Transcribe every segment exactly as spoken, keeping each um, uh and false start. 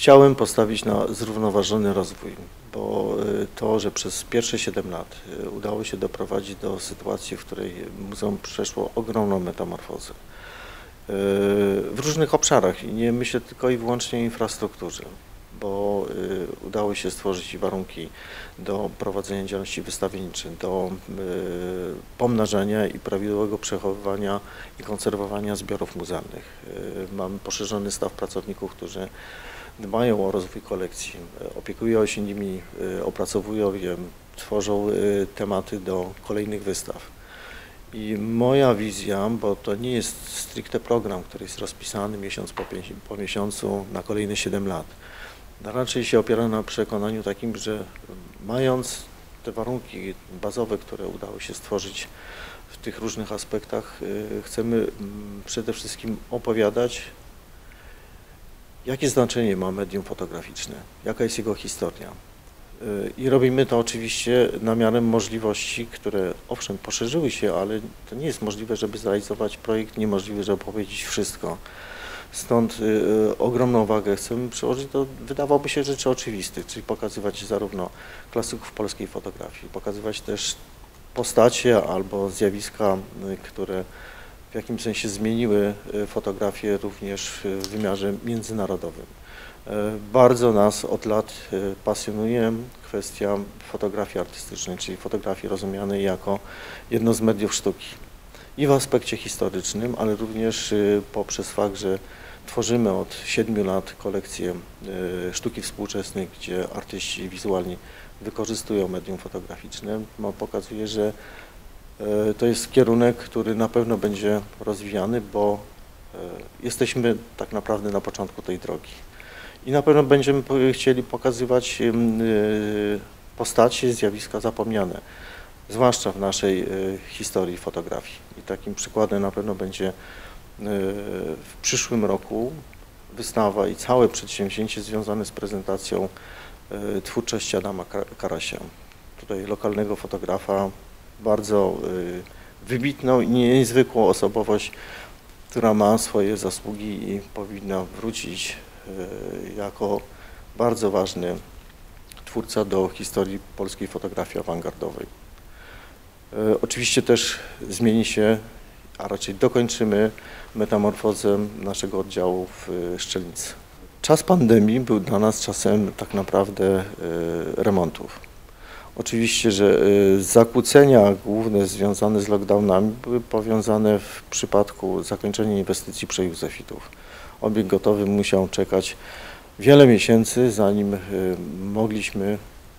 Chciałem postawić na zrównoważony rozwój, bo to, że przez pierwsze siedem lat udało się doprowadzić do sytuacji, w której muzeum przeszło ogromną metamorfozę w różnych obszarach i nie myślę tylko i wyłącznie o infrastrukturze, bo udało się stworzyć warunki do prowadzenia działalności wystawienniczej, do pomnażania i prawidłowego przechowywania i konserwowania zbiorów muzealnych. Mamy poszerzony staw pracowników, którzy dbają o rozwój kolekcji, opiekują się nimi, opracowują je, tworzą tematy do kolejnych wystaw. I moja wizja, bo to nie jest stricte program, który jest rozpisany miesiąc po, po miesiącu na kolejne siedem lat. Raczej się opiera na przekonaniu takim, że mając te warunki bazowe, które udało się stworzyć w tych różnych aspektach, chcemy przede wszystkim opowiadać, jakie znaczenie ma medium fotograficzne, jaka jest jego historia. I robimy to oczywiście namiarem możliwości, które owszem poszerzyły się, ale to nie jest możliwe, żeby zrealizować projekt, niemożliwe, żeby powiedzieć wszystko. Stąd y, ogromną wagę chcemy przyłożyć do, wydawałoby się, rzeczy oczywistych, czyli pokazywać zarówno klasyków polskiej fotografii, pokazywać też postacie albo zjawiska, y, które w jakimś sensie zmieniły y, fotografię również w wymiarze międzynarodowym. Y, bardzo nas od lat y, pasjonuje kwestia fotografii artystycznej, czyli fotografii rozumianej jako jedno z mediów sztuki. I w aspekcie historycznym, ale również y, poprzez fakt, że tworzymy od siedmiu lat kolekcję y, sztuki współczesnej, gdzie artyści wizualni wykorzystują medium fotograficzne, no, pokazuje, że y, to jest kierunek, który na pewno będzie rozwijany, bo y, jesteśmy tak naprawdę na początku tej drogi. I na pewno będziemy chcieli pokazywać y, y, postacie, zjawiska zapomniane, zwłaszcza w naszej y, historii fotografii. I takim przykładem na pewno będzie y, w przyszłym roku wystawa i całe przedsięwzięcie związane z prezentacją y, twórczości Adama Karasia. Tutaj lokalnego fotografa, bardzo y, wybitną i niezwykłą osobowość, która ma swoje zasługi i powinna wrócić y, jako bardzo ważny twórca do historii polskiej fotografii awangardowej. Oczywiście też zmieni się, a raczej dokończymy metamorfozę naszego oddziału w Szczelnicy. Czas pandemii był dla nas czasem tak naprawdę remontów. Oczywiście, że zakłócenia główne związane z lockdownami były powiązane w przypadku zakończenia inwestycji przejózefitów. Obiekt gotowy musiał czekać wiele miesięcy, zanim mogliśmy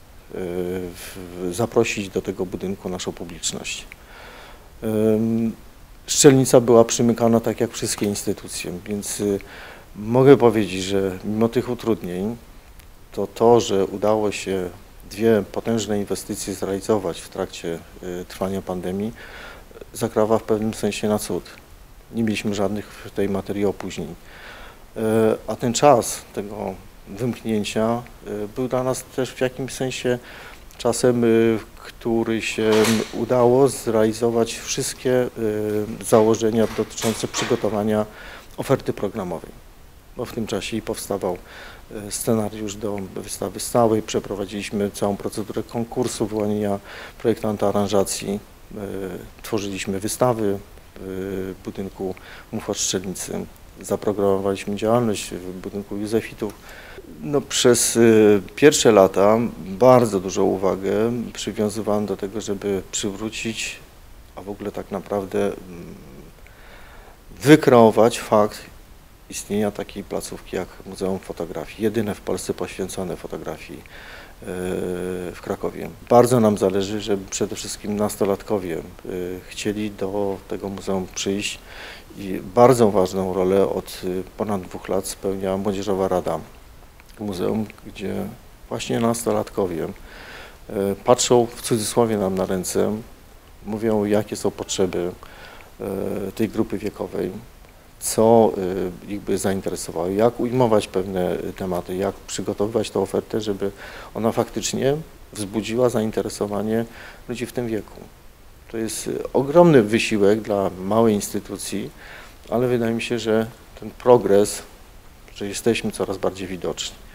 zaprosić do tego budynku naszą publiczność. Szczelnica była przymykana tak jak wszystkie instytucje, więc mogę powiedzieć, że mimo tych utrudnień, to to, że udało się dwie potężne inwestycje zrealizować w trakcie trwania pandemii, zakrawa w pewnym sensie na cud. Nie mieliśmy żadnych w tej materii opóźnień. A ten czas tego wymknięcia był dla nas też w jakimś sensie czasem, który się udało zrealizować wszystkie założenia dotyczące przygotowania oferty programowej. Bo w tym czasie i powstawał scenariusz do wystawy stałej, przeprowadziliśmy całą procedurę konkursu, wyłaniania projektanta aranżacji, tworzyliśmy wystawy w budynku MUFO Strzelnicy. Zaprogramowaliśmy działalność w budynku Józefitów. No, przez y, pierwsze lata bardzo dużą uwagę przywiązywałem do tego, żeby przywrócić, a w ogóle tak naprawdę y, wykreować fakt istnienia takiej placówki jak Muzeum Fotografii, jedyne w Polsce poświęcone fotografii y, w Krakowie. Bardzo nam zależy, żeby przede wszystkim nastolatkowie y, chcieli do tego muzeum przyjść i bardzo ważną rolę od ponad dwóch lat spełnia Młodzieżowa Rada Muzeum, gdzie właśnie nastolatkowie patrzą w cudzysłowie nam na ręce, mówią, jakie są potrzeby tej grupy wiekowej, co ich by zainteresowało, jak ujmować pewne tematy, jak przygotowywać tę ofertę, żeby ona faktycznie wzbudziła zainteresowanie ludzi w tym wieku. To jest ogromny wysiłek dla małej instytucji, ale wydaje mi się, że ten progres, że jesteśmy coraz bardziej widoczni.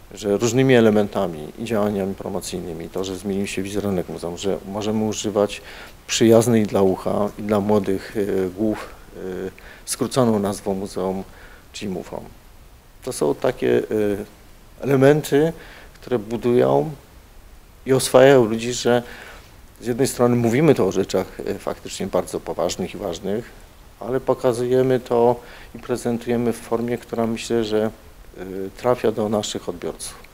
że różnymi elementami i działaniami promocyjnymi, to, że zmienił się wizerunek muzeum, że możemy używać przyjaznej dla ucha i dla młodych y, głów y, skróconą nazwą muzeum, czyli MUFON. To są takie y, elementy, które budują i oswajają ludzi, że z jednej strony mówimy to o rzeczach y, faktycznie bardzo poważnych i ważnych, ale pokazujemy to i prezentujemy w formie, która myślę, że y, trafia do naszych odbiorców.